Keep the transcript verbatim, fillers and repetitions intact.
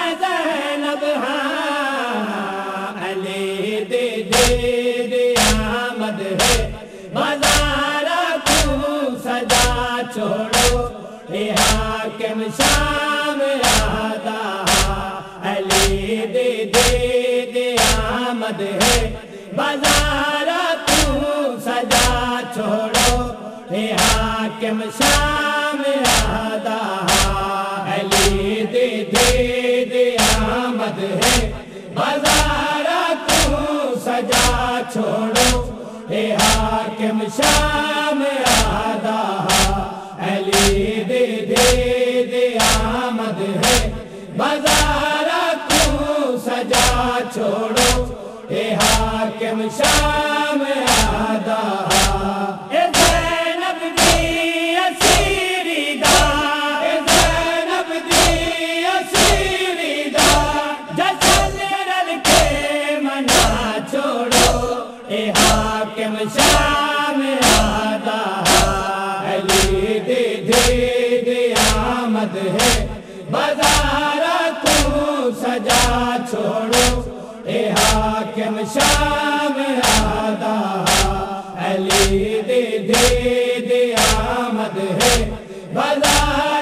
زینب ہاں علی دی دی دی آمد ہے بازارا کیوں سجا چھوڑو اے حاکم شام آدا علی دی دی دی آمد ہے بازارا کیوں سجا چھوڑو اے حاکم شام آدا علی دی دی دی آمد ہے بازارا کیوں سجا چھوڑو اے حاکم شام آدا علی دی دی دی آمد ہے بازارا کیوں سجا چھوڑو اے حاکم شام آدا اے زینب دی اسیری دا اے زینب دی اسیری دا جسل رل کے منا چھوڑو اے حاکم شام آدا علی دی دی دی آمد ہے بازارا کیوں سجا چھوڑو اے حاکم شام آدا علی دی دی دی آمد ہے بازار